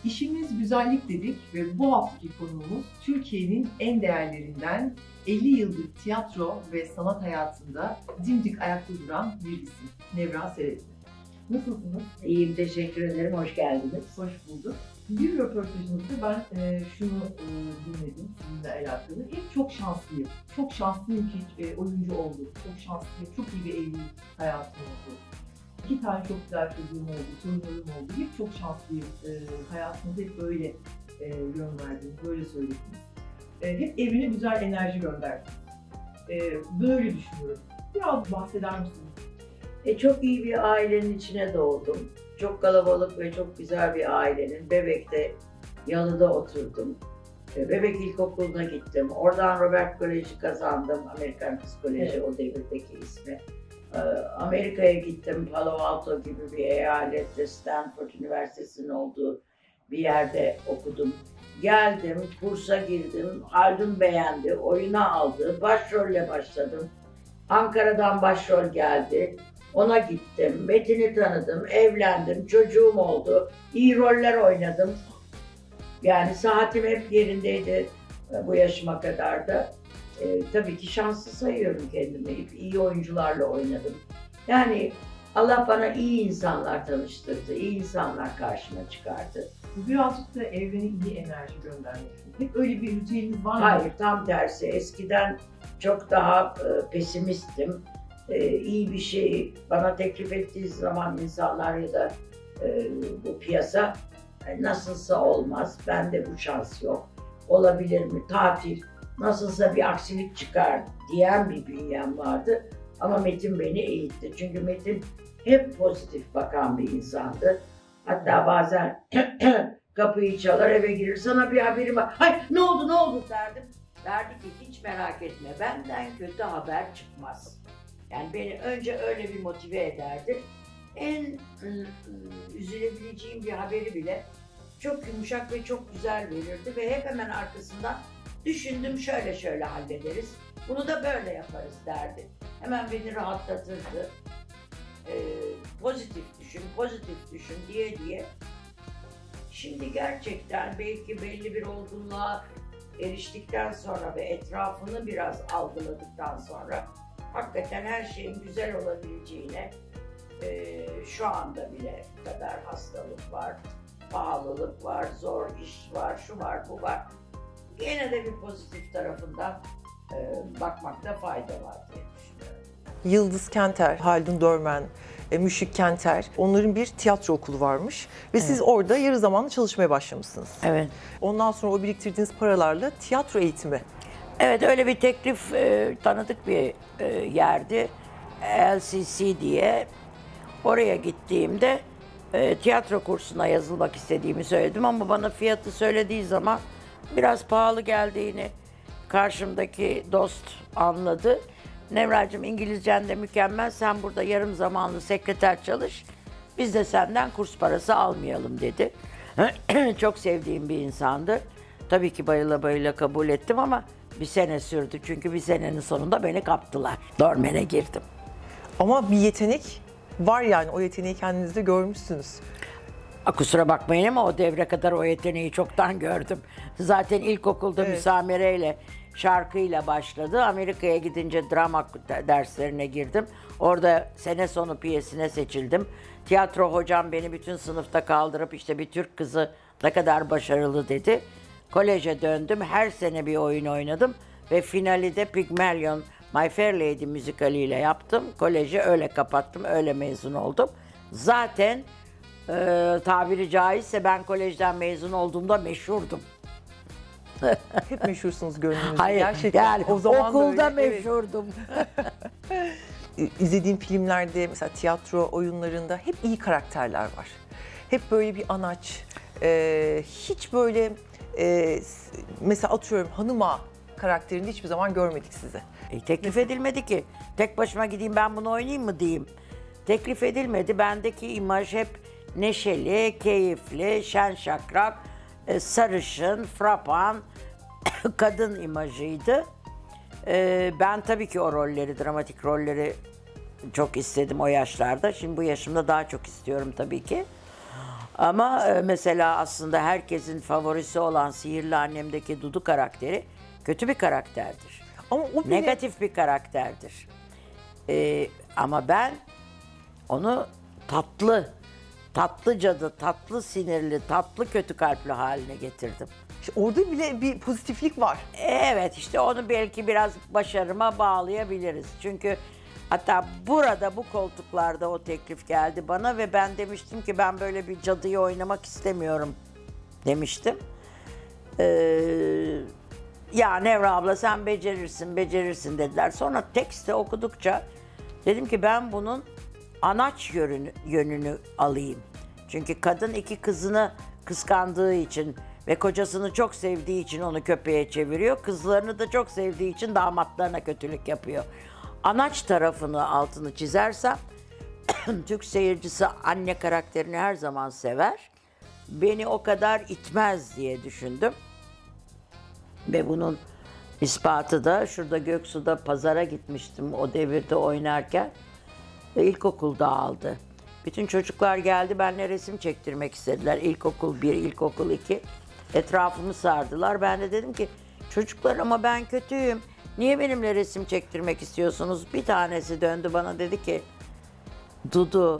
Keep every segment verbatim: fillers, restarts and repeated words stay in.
İşimiz güzellik dedik ve bu haftaki konuğumuz Türkiye'nin en değerlerinden elli yıldır tiyatro ve sanat hayatında dimdik ayakta duran bir isim. Nevra Serezli. Nasılsınız? İyiyim, teşekkür ederim. Hoş geldiniz. Hoş bulduk. Bir röportajınızda ben e, şunu e, dinledim sizinle alakalı. Hep çok şanslıyım. Çok şanslıyım ki e, oyuncu oldum. Çok şanslıyım. Çok iyi bir evlilik hayatım oldu. İki tane çok güzel çocuğum oldu, torunlarım oldu. Hep çok şanslıyım. E, hayatınızda hep böyle e, yön verdiniz, böyle söylediniz. E, hep evine güzel enerji gönderdiniz. E, böyle düşünüyorum. Biraz bahseder misiniz? E, çok iyi bir ailenin içine doğdum. Çok kalabalık ve çok güzel bir ailenin. Bebek'te, Yalı'da oturdum. E, Bebek İlkokulu'na gittim. Oradan Robert Koleji kazandım. Amerikan Kız Koleji, evet. O devirdeki ismi. E, Amerika'ya gittim. Palo Alto gibi bir eyalette, Stanford Üniversitesi'nin olduğu bir yerde okudum. Geldim, kursa girdim. Haldun beğendi, oyuna aldı. Başrolle başladım. Ankara'dan başrol geldi. Ona gittim, Metin'i tanıdım, evlendim, çocuğum oldu, iyi roller oynadım. Yani saatim hep yerindeydi bu yaşıma kadar da. E, tabii ki şanslı sayıyorum kendimi, hep iyi oyuncularla oynadım. Yani Allah bana iyi insanlar tanıştırdı, iyi insanlar karşıma çıkardı. Bu birazcık da evrene iyi enerji göndermek. Hep öyle bir ritüeliniz var mı? Hayır, tam tersi. Eskiden çok daha e, pesimistim. Ee, iyi bir şey bana teklif ettiği zaman insanlar ya da e, bu piyasa e, nasılsa olmaz, bende bu şans yok, olabilir mi, tatil, nasılsa bir aksilik çıkar diyen bir bünyem vardı. Ama Metin beni eğitti, çünkü Metin hep pozitif bakan bir insandı. Hatta bazen kapıyı çalar, eve girir, sana bir haberim var, hay ne oldu ne oldu derdim. Derdi ki hiç merak etme, benden kötü haber çıkmaz. Yani beni önce öyle bir motive ederdi. En ıı, üzülebileceğim bir haberi bile çok yumuşak ve çok güzel verirdi ve hep hemen arkasından düşündüm şöyle şöyle hallederiz, bunu da böyle yaparız derdi. Hemen beni rahatlatırdı. Ee, pozitif düşün, pozitif düşün diye diye. Şimdi gerçekten belki belli bir olgunluğa eriştikten sonra ve etrafını biraz algıladıktan sonra hakikaten her şeyin güzel olabileceğine, e, şu anda bile kadar hastalık var, pahalılık var, zor iş var, şu var, bu var. Gene de bir pozitif tarafından e, bakmakta fayda var diye düşünüyorum. Yıldız Kenter, Haldun Dörmen, e, Müşfik Kenter, onların bir tiyatro okulu varmış ve evet. Siz orada yarı zamanlı çalışmaya başlamışsınız. Evet. Ondan sonra o biriktirdiğiniz paralarla tiyatro eğitimi. Evet, öyle bir teklif, e, tanıdık bir e, yerdi, L C C diye. Oraya gittiğimde e, tiyatro kursuna yazılmak istediğimi söyledim ama bana fiyatı söylediği zaman biraz pahalı geldiğini karşımdaki dost anladı. Nevracığım, İngilizcen de mükemmel, sen burada yarım zamanlı sekreter çalış, biz de senden kurs parası almayalım dedi. Çok sevdiğim bir insandı. Tabii ki bayıla bayıla kabul ettim ama bir sene sürdü, çünkü bir senenin sonunda beni kaptılar. Dormen'e girdim. Ama bir yetenek var, yani o yeteneği kendinizde görmüşsünüz. A, kusura bakmayın ama o devre kadar o yeteneği çoktan gördüm. Zaten ilkokulda evet. müsamereyle, şarkıyla başladı. Amerika'ya gidince drama derslerine girdim. Orada sene sonu piyesine seçildim. Tiyatro hocam beni bütün sınıfta kaldırıp işte bir Türk kızı ne kadar başarılı dedi. Koleje döndüm, her sene bir oyun oynadım ve finali de Pygmalion, My Fair Lady müzikaliyle yaptım. Koleji öyle kapattım, öyle mezun oldum. Zaten e, tabiri caizse ben kolejden mezun olduğumda meşhurdum. Hep meşhursunuz gönlünüzde. Hayır, gerçekten. Yani o zaman okulda öyle, meşhurdum. Evet. İzlediğim filmlerde, mesela tiyatro oyunlarında hep iyi karakterler var. Hep böyle bir anaç, e, hiç böyle... Ee, mesela atıyorum hanım ağa karakterinde hiçbir zaman görmedik sizi. E, teklif edilmedi ki. Tek başıma gideyim ben bunu oynayayım mı diyeyim. Teklif edilmedi. Bendeki imaj hep neşeli, keyifli, şen şakrak, e, sarışın, frapan, kadın imajıydı. E, ben tabii ki o rolleri, dramatik rolleri çok istedim o yaşlarda. Şimdi bu yaşımda daha çok istiyorum tabii ki. Ama e, mesela aslında herkesin favorisi olan Sihirli Annem'deki Dudu karakteri kötü bir karakterdir. Ama o bile... Negatif bir karakterdir. Ee, ama ben onu tatlı, tatlı cadı, tatlı sinirli, tatlı kötü kalpli haline getirdim. İşte orada bile bir pozitiflik var. Evet, işte onu belki biraz başarıma bağlayabiliriz. Çünkü hatta burada bu koltuklarda o teklif geldi bana ve ben demiştim ki ben böyle bir cadıyı oynamak istemiyorum demiştim. Ee, ya Nevra abla sen becerirsin, becerirsin dediler. Sonra tekste okudukça dedim ki ben bunun anaç yönünü, yönünü alayım. Çünkü kadın iki kızını kıskandığı için ve kocasını çok sevdiği için onu köpeğe çeviriyor. Kızlarını da çok sevdiği için damatlarına kötülük yapıyor. Anaç tarafını altını çizersem Türk seyircisi anne karakterini her zaman sever. Beni o kadar itmez diye düşündüm. Ve bunun ispatı da şurada Göksu'da pazara gitmiştim o devirde oynarken. Ve ilkokulda aldı. Bütün çocuklar geldi benimle resim çektirmek istediler. İlkokul bir, ilkokul iki. Etrafımı sardılar. Ben de dedim ki çocuklar ama ben kötüyüm. Niye benimle resim çektirmek istiyorsunuz? Bir tanesi döndü bana dedi ki Dudu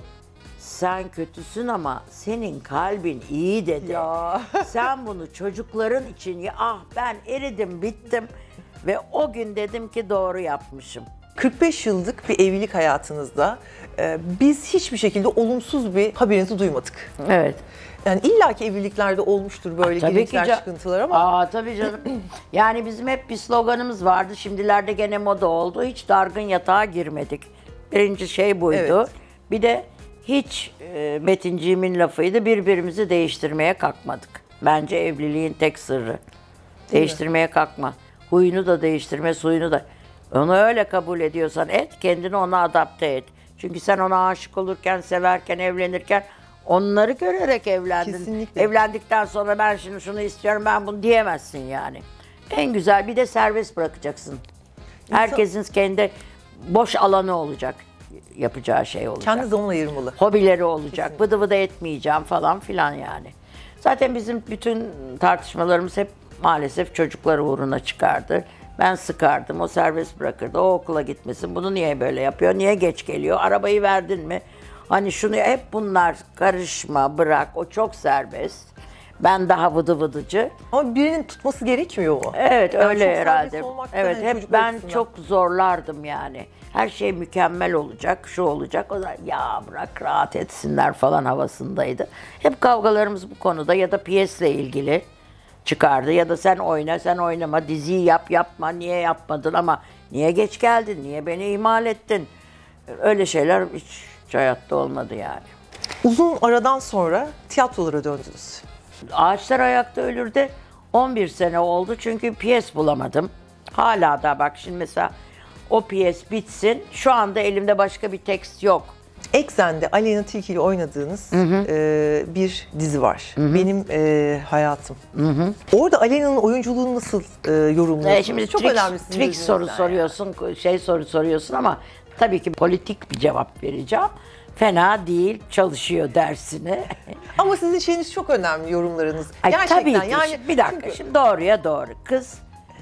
sen kötüsün ama senin kalbin iyi dedi. Ya. Sen bunu çocukların için ya ah ben eridim bittim ve o gün dedim ki doğru yapmışım. kırk beş yıllık bir evlilik hayatınızda e, biz hiçbir şekilde olumsuz bir haberinizi duymadık. Evet. Yani illaki evliliklerde olmuştur böyle Tabii gelenekler, ki ca- çıkıntılar ama Aa tabii canım. Yani bizim hep bir sloganımız vardı. Şimdilerde gene moda oldu. Hiç dargın yatağa girmedik. Birinci şey buydu. Evet. Bir de hiç e, Metinciğimin lafıydı. Birbirimizi değiştirmeye kalkmadık. Bence evliliğin tek sırrı. Değiştirmeye kalkma. Huyunu da değiştirme, suyunu da. Onu öyle kabul ediyorsan et, kendini ona adapte et. Çünkü sen ona aşık olurken, severken, evlenirken onları görerek evlendin. Kesinlikle. Evlendikten sonra ben şimdi şunu istiyorum, ben bunu diyemezsin yani. En güzel bir de serbest bırakacaksın. Herkesin kendi boş alanı olacak. Yapacağı şey olacak. kendi zaman ayırmalı. Hobileri olacak. Kesinlikle. Vıdı vıdı etmeyeceğim falan filan yani. Zaten bizim bütün tartışmalarımız hep maalesef çocuklar uğruna çıkardı. Ben sıkardım, o serbest bırakırdı. O okula gitmesin, bunu niye böyle yapıyor, niye geç geliyor, arabayı verdin mi? Hani şunu hep bunlar karışma, bırak, o çok serbest. Ben daha vıdı vıdıcı. Ama birinin tutması gerekmiyor mu? Evet Yani öyle çok herhalde. serbest olmaktan Evet hani hep çocuklar ben açısından. çok zorlardım yani. Her şey mükemmel olacak, şu olacak. O da ya bırak rahat etsinler falan havasındaydı. Hep kavgalarımız bu konuda ya da piyesle ilgili çıkardı ya da sen oyna, sen oynama, diziyi yap, yapma, niye yapmadın ama niye geç geldin, niye beni ihmal ettin? Öyle şeyler hiç, hiç hayatta olmadı yani. Uzun aradan sonra tiyatrolara döndünüz. Ağaçlar Ayakta Ölür'de on bir sene oldu çünkü piyes bulamadım. Hala da bak şimdi mesela o piyes bitsin, şu anda elimde başka bir tekst yok. Eksen'de Aleyna Tilki ile oynadığınız e, bir dizi var. Benim e, Hayatım. Orada Aleyna'nın oyunculuğunu nasıl e, yorumluyorsunuz? E şimdi Çok trik, önemli sizin trik soru gözünüzden soruyorsun, şey soru soruyorsun ama tabii ki politik bir cevap vereceğim. Fena değil, çalışıyor dersini. Ama sizin şeyiniz çok önemli, yorumlarınız. Ay, Gerçekten tabii ki. yani Şimdi bir dakika, çünkü- şimdi doğruya doğru. Kız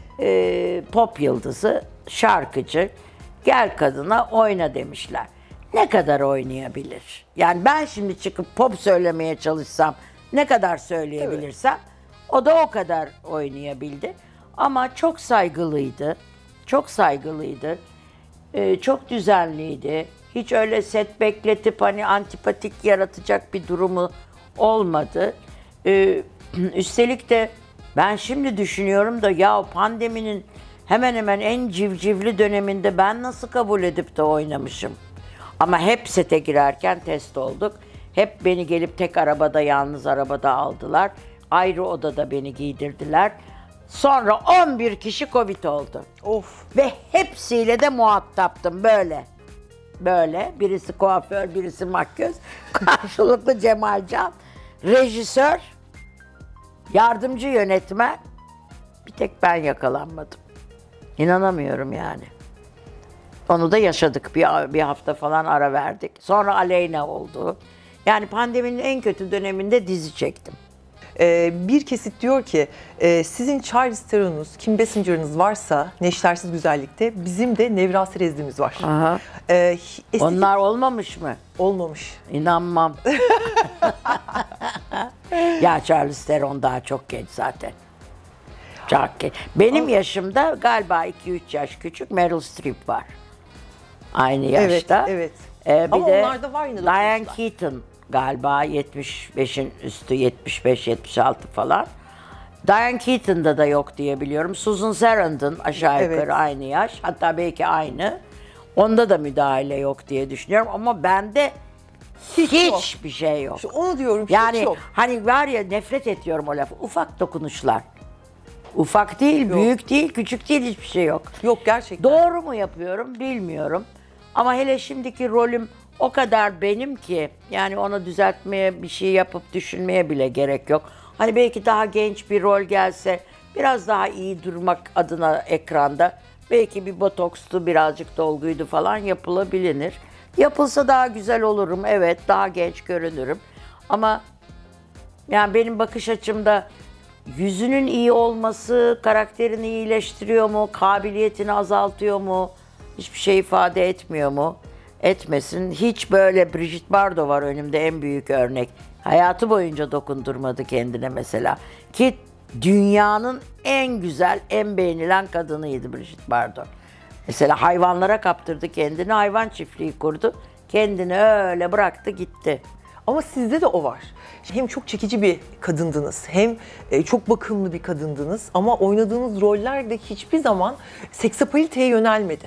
e, pop yıldızı, şarkıcı, gel kadına oyna demişler. Ne kadar oynayabilir? Yani ben şimdi çıkıp pop söylemeye çalışsam, ne kadar söyleyebilirsem, o da o kadar oynayabildi. Ama çok saygılıydı, çok saygılıydı, e, çok düzenliydi. Hiç öyle set bekletip hani antipatik yaratacak bir durumu olmadı. Ee, üstelik de ben şimdi düşünüyorum da ya pandeminin hemen hemen en civcivli döneminde ben nasıl kabul edip de oynamışım. Ama hep sete girerken test olduk. Hep beni gelip tek arabada, yalnız arabada aldılar. Ayrı odada beni giydirdiler. Sonra on bir kişi Covid oldu. Of. Ve hepsiyle de muhataptım böyle. Böyle. Birisi kuaför, birisi makyöz. Karşılıklı Cemalcan. Rejisör. Yardımcı yönetmen. Bir tek ben yakalanmadım. İnanamıyorum yani. Onu da yaşadık. Bir, bir hafta falan ara verdik. Sonra Aleyna oldu. Yani pandeminin en kötü döneminde dizi çektim. Ee, bir kesit diyor ki e, sizin Charlize Theron'unuz, Kim Basinger'ınız varsa Neştersiz Güzellik'te bizim de Nevra Serezli'miz var. Aha. Ee, estetik Onlar olmamış mı? olmamış. İnanmam. Ya Charlize Theron daha çok genç zaten. Çok genç. Benim yaşımda galiba iki üç yaş küçük Meryl Streep var. Aynı yaşta. Evet, evet. Ee, bir Ama de onlar da var yine Diane dokuzlar. Keaton galiba yetmiş beşin üstü, yetmiş beş yetmiş altı falan. Diane Keaton'da da yok diye biliyorum. Susan Sarandon aşağı yukarı Evet. aynı yaş. Hatta belki aynı. Onda da müdahale yok diye düşünüyorum ama bende Hiç yok. hiçbir şey yok. İşte onu diyorum, hiç Yani yok. hani var ya, nefret ediyorum o lafı. Ufak dokunuşlar. Ufak değil, Yok. büyük değil, küçük değil, hiçbir şey yok. Yok gerçekten. Doğru mu yapıyorum bilmiyorum. Ama hele şimdiki rolüm o kadar benim ki yani ona düzeltmeye, bir şey yapıp düşünmeye bile gerek yok. Hani belki daha genç bir rol gelse, biraz daha iyi durmak adına ekranda belki bir botokstu, birazcık dolguydu falan yapılabilir. Yapılsa daha güzel olurum, evet, daha genç görünürüm. Ama yani benim bakış açımda yüzünün iyi olması karakterini iyileştiriyor mu, kabiliyetini azaltıyor mu, hiçbir şey ifade etmiyor mu? Etmesin. Hiç böyle Brigitte Bardot var önümde, en büyük örnek. Hayatı boyunca dokundurmadı kendine mesela. Ki dünyanın en güzel, en beğenilen kadınıydı Brigitte Bardot. Mesela hayvanlara kaptırdı kendini, hayvan çiftliği kurdu. Kendini öyle bıraktı gitti. Ama sizde de o var. Hem çok çekici bir kadındınız, hem e, çok bakımlı bir kadındınız ama oynadığınız roller de hiçbir zaman seksapaliteye yönelmedi.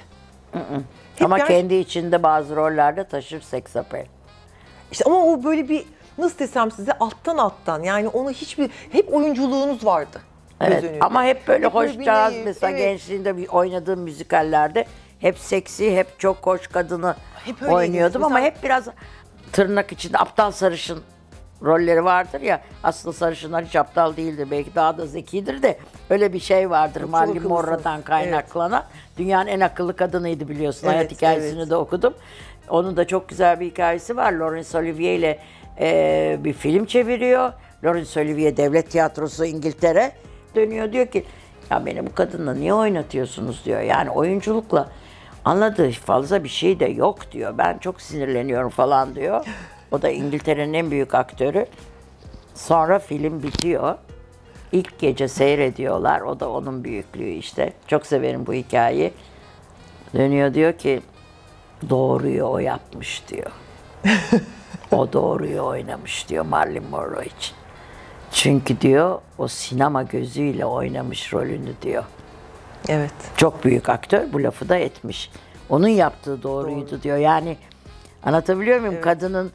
Hep Ama ger- kendi içinde bazı rollerde taşır seksapel. İşte ama o böyle bir, nasıl desem size, alttan alttan, yani onu hiçbir, hep oyunculuğunuz vardı. göz Evet, önünde. ama hep böyle Hep böyle hoş bir caz, naif, mesela evet. gençliğinde bir oynadığım müzikallerde hep seksi, hep çok hoş kadını Hep öyleydiniz. oynuyordum ama Mesela- hep biraz tırnak içinde aptal sarışın rolleri vardır ya. Aslında sarışınlar hiç aptal değildir, belki daha da zekidir de öyle bir şey vardır. Çok Marilyn akıllısınız. Monroe'dan kaynaklanan. Dünyanın en akıllı kadınıydı biliyorsun. Evet, Hayat hikayesini evet. de okudum. Onun da çok güzel bir hikayesi var. Laurence Olivier ile e, bir film çeviriyor. Laurence Olivier Devlet Tiyatrosu İngiltere dönüyor, diyor ki ya beni bu kadınla niye oynatıyorsunuz diyor. Yani oyunculukla anladığı fazla bir şey de yok diyor. Ben çok sinirleniyorum falan diyor. O da İngiltere'nin en büyük aktörü. Sonra film bitiyor. İlk gece seyrediyorlar. O da onun büyüklüğü işte. Çok severim bu hikayeyi. Dönüyor diyor ki doğruyu o yapmış diyor. O doğruyu oynamış diyor Marilyn Monroe için. Çünkü diyor o sinema gözüyle oynamış rolünü diyor. Evet. Çok büyük aktör bu lafı da etmiş. Onun yaptığı doğruydu Doğru. diyor. Yani anlatabiliyor muyum? Evet. Kadının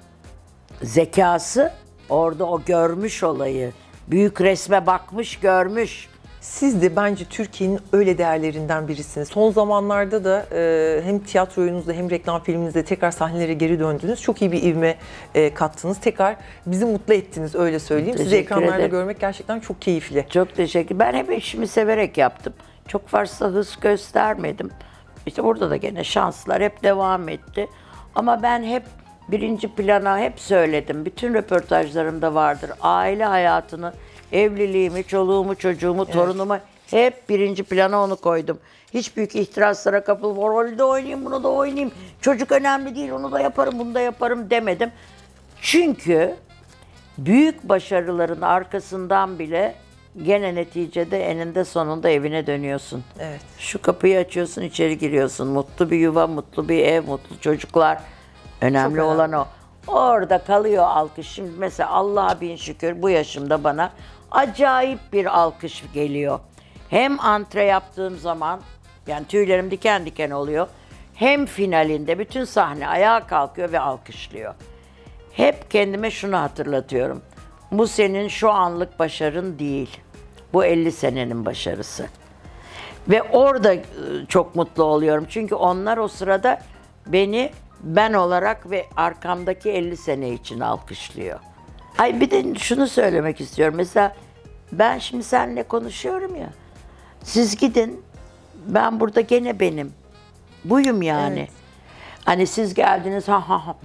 zekası orada o görmüş olayı. Büyük resme bakmış, görmüş. Siz de bence Türkiye'nin öyle değerlerinden birisiniz. Son zamanlarda da e, hem tiyatro oyununuzda hem reklam filminizde tekrar sahnelere geri döndünüz. Çok iyi bir ivme e, kattınız. Tekrar bizi mutlu ettiniz, öyle söyleyeyim. Sizi Teşekkür ekranlarda ederim. görmek gerçekten çok keyifli. Çok teşekkür. Ben hep işimi severek yaptım. Çok fazla hız göstermedim. İşte burada da gene şanslar hep devam etti. Ama ben hep birinci plana hep söyledim. Bütün röportajlarımda vardır. Aile hayatını, evliliğimi, çoluğumu, çocuğumu, torunumu hep birinci plana onu koydum. Hiç büyük ihtiraslara kapılıp o rolü de oynayayım, bunu da oynayayım. Çocuk önemli değil, onu da yaparım, bunu da yaparım demedim. Çünkü büyük başarıların arkasından bile gene neticede eninde sonunda evine dönüyorsun. Evet. Şu kapıyı açıyorsun, içeri giriyorsun. Mutlu bir yuva, mutlu bir ev, mutlu çocuklar. Önemli Çok olan önemli. o. Orada kalıyor alkış. Şimdi mesela Allah'a bin şükür bu yaşımda bana acayip bir alkış geliyor. Hem antre yaptığım zaman, yani tüylerim diken diken oluyor. Hem finalinde bütün sahne ayağa kalkıyor ve alkışlıyor. Hep kendime şunu hatırlatıyorum. Bu senin şu anlık başarın değil. Bu elli senenin başarısı. Ve orada e, çok mutlu oluyorum. Çünkü onlar o sırada beni ben olarak ve arkamdaki elli sene için alkışlıyor. Ay bir de şunu söylemek istiyorum. Mesela ben şimdi seninle konuşuyorum ya. Siz gidin. Ben burada gene benim. Buyum yani. Evet. Hani siz geldiniz ha ha ha.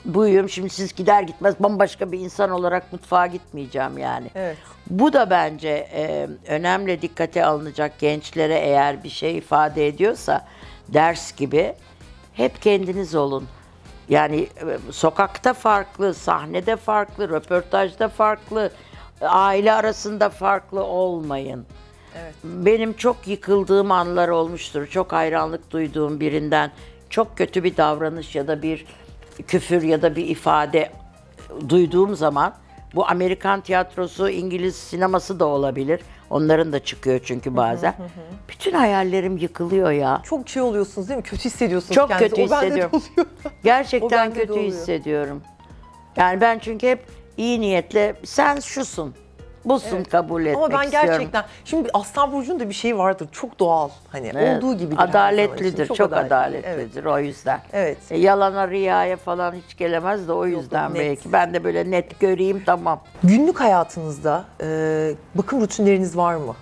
buyum. Şimdi siz gider gitmez bambaşka bir insan olarak mutfağa gitmeyeceğim yani. Evet. Bu da bence e, önemli, dikkate alınacak gençlere eğer bir şey ifade ediyorsa ders gibi hep kendiniz olun. Yani e, sokakta farklı, sahnede farklı, röportajda farklı, aile arasında farklı olmayın. Evet. Benim çok yıkıldığım anlar olmuştur. Çok hayranlık duyduğum birinden çok kötü bir davranış ya da bir küfür ya da bir ifade duyduğum zaman, bu Amerikan tiyatrosu, İngiliz sineması da olabilir. Onların da çıkıyor çünkü bazen. Hı hı hı. Bütün hayallerim yıkılıyor ya. Çok şey oluyorsunuz değil mi? Kötü hissediyorsunuz Çok kendinizi. kötü O bende de hissediyorum. oluyor. Gerçekten O bende de kötü oluyor. hissediyorum. Yani ben çünkü hep iyi niyetle sen şusun, busun Evet. kabul etmek Ama ben istiyorum. gerçekten, şimdi Aslan Burcu'nun da bir şeyi vardır. Çok doğal. Hani Evet. olduğu gibi. Adaletlidir, çok, adaletlidir Evet. o yüzden. Evet. E, yalana, riyaya falan hiç gelemez de o yüzden yok, net. belki. Ben de böyle net göreyim, tamam. Günlük hayatınızda e, bakım rutinleriniz var mı?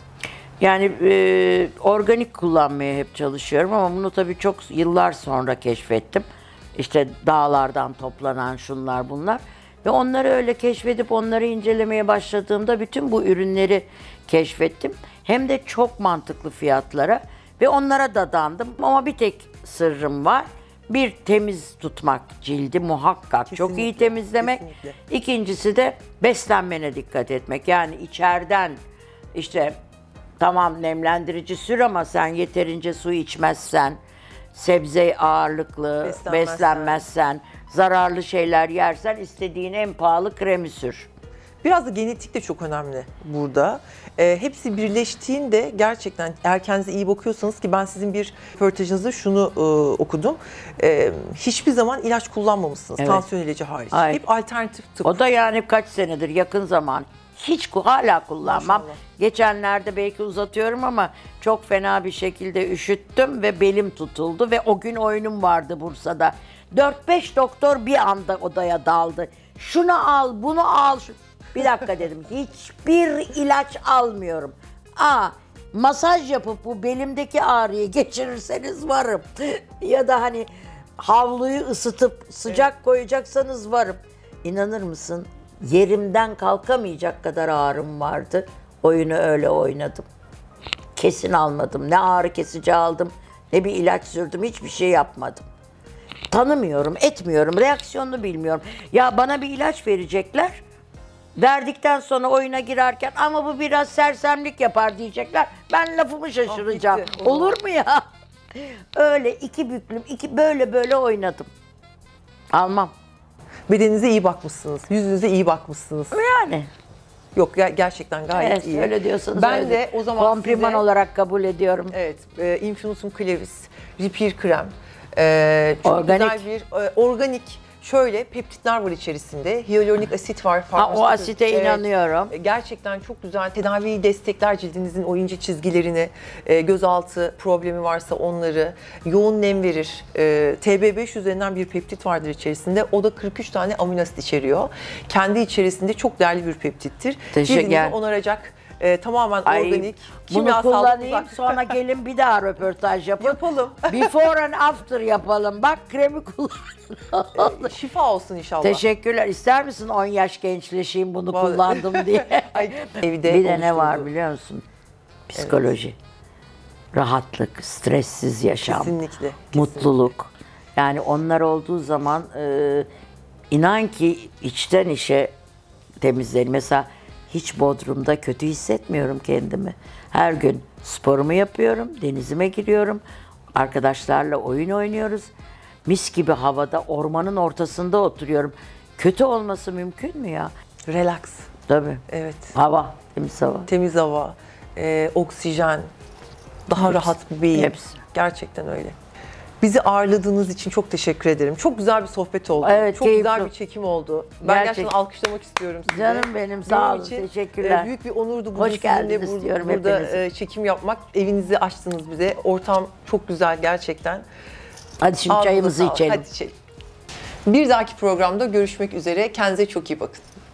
Yani e, organik kullanmaya hep çalışıyorum ama bunu tabii çok yıllar sonra keşfettim. İşte dağlardan toplanan şunlar bunlar. Ve onları öyle keşfedip onları incelemeye başladığımda bütün bu ürünleri keşfettim. Hem de çok mantıklı fiyatlara ve onlara dadandım. Ama bir tek sırrım var. Bir, temiz tutmak cildi muhakkak. Çok iyi Kesinlikle, temizlemek. kesinlikle. İkincisi de beslenmene dikkat etmek. Yani içeriden işte tamam nemlendirici sür ama sen yeterince su içmezsen, sebze ağırlıklı Beslenmezsen. beslenmezsen, zararlı şeyler yersen istediğin en pahalı kremi sür. Biraz da genetik de çok önemli burada. E, hepsi birleştiğinde gerçekten eğer kendinize iyi bakıyorsanız, ki ben sizin bir röportajınızda şunu e, okudum. E, hiçbir zaman ilaç kullanmamışsınız, Evet. tansiyon ilacı hariç. Hayır. Hep alternatif tıp. O da yani kaç senedir, yakın zaman. Hiç ku- hala kullanmam. Maşallah. Geçenlerde belki uzatıyorum ama çok fena bir şekilde üşüttüm ve belim tutuldu ve o gün oyunum vardı Bursa'da. dört beş doktor bir anda odaya daldı. Şunu al, bunu al. şu- Bir dakika dedim. Hiçbir ilaç almıyorum. Aa, masaj yapıp bu belimdeki ağrıyı geçirirseniz varım. Ya da hani havluyu ısıtıp sıcak koyacaksanız varım. İnanır mısın? Yerimden kalkamayacak kadar ağrım vardı. Oyunu öyle oynadım. Kesin almadım. Ne ağrı kesici aldım, ne bir ilaç sürdüm. Hiçbir şey yapmadım. Tanımıyorum, etmiyorum, reaksiyonunu bilmiyorum. Ya bana bir ilaç verecekler. Verdikten sonra oyuna girerken ama bu biraz sersemlik yapar diyecekler. Ben lafımı şaşıracağım. Ah, bitti. O Olur mu ya? Öyle iki büklüm, iki böyle böyle oynadım. Almam. Bedeninize iyi bakmışsınız, yüzünüze iyi bakmışsınız. Yani. Yok ger- gerçekten gayet Evet, iyi. öyle diyorsanız Ben öyle. de o zaman kompliman size, olarak kabul ediyorum. evet, e, Infinitum Clavis, Repair krem, e, çok Organik. güzel bir e, organik. Şöyle peptitler var içerisinde, hyaluronik asit var. Ha, o asite Evet. inanıyorum. E, Gerçekten çok güzel tedaviyi destekler, cildinizin o ince çizgilerini, e, gözaltı problemi varsa onları, yoğun nem verir. E, T B beş üzerinden bir peptit vardır içerisinde. O da kırk üç tane amino asit içeriyor. Kendi içerisinde çok değerli bir peptittir. Teşekkür- Cildinizi onaracak, e, tamamen Ay, organik, bunu kimyasaldan kullanayım uzak. sonra gelin bir daha röportaj yapın. Yapalım. Before and after yapalım. Bak kremi kullan. Şifa olsun inşallah. Teşekkürler. İster misin on yaş gençleşeyim bunu Vallahi. kullandım diye. Ay, evde Bir de ne var oluşturdu. biliyor musun? Psikoloji. Rahatlık, stressiz yaşam. Kesinlikle. Mutluluk. Yani onlar olduğu zaman e, inan ki içten içe temizlerim. Mesela hiç Bodrum'da kötü hissetmiyorum kendimi. Her gün sporumu yapıyorum, denizime giriyorum. Arkadaşlarla oyun oynuyoruz. Mis gibi havada, ormanın ortasında oturuyorum. Kötü olması mümkün mü ya? Relax. Tabii. Evet. Hava, temiz hava. Temiz hava, e, oksijen, daha rahat bir beyin. Hepsi. Gerçekten öyle. Bizi ağırladığınız için çok teşekkür ederim. Çok güzel bir sohbet oldu. Evet, çok keyifli. güzel bir çekim oldu. Ben Gerçek- gerçekten alkışlamak istiyorum sizi. Canım benim, sağ olun, için, teşekkürler. e, büyük bir onurdu bugün Hoş sizinle geldiniz bur- diyorum burada hepinize. e, çekim yapmak. Evinizi açtınız bize. Ortam çok güzel gerçekten. Hadi şimdi Ağzınıza çayımızı sağlık. içelim. Hadi içelim. Bir dahaki programda görüşmek üzere. Kendinize çok iyi bakın.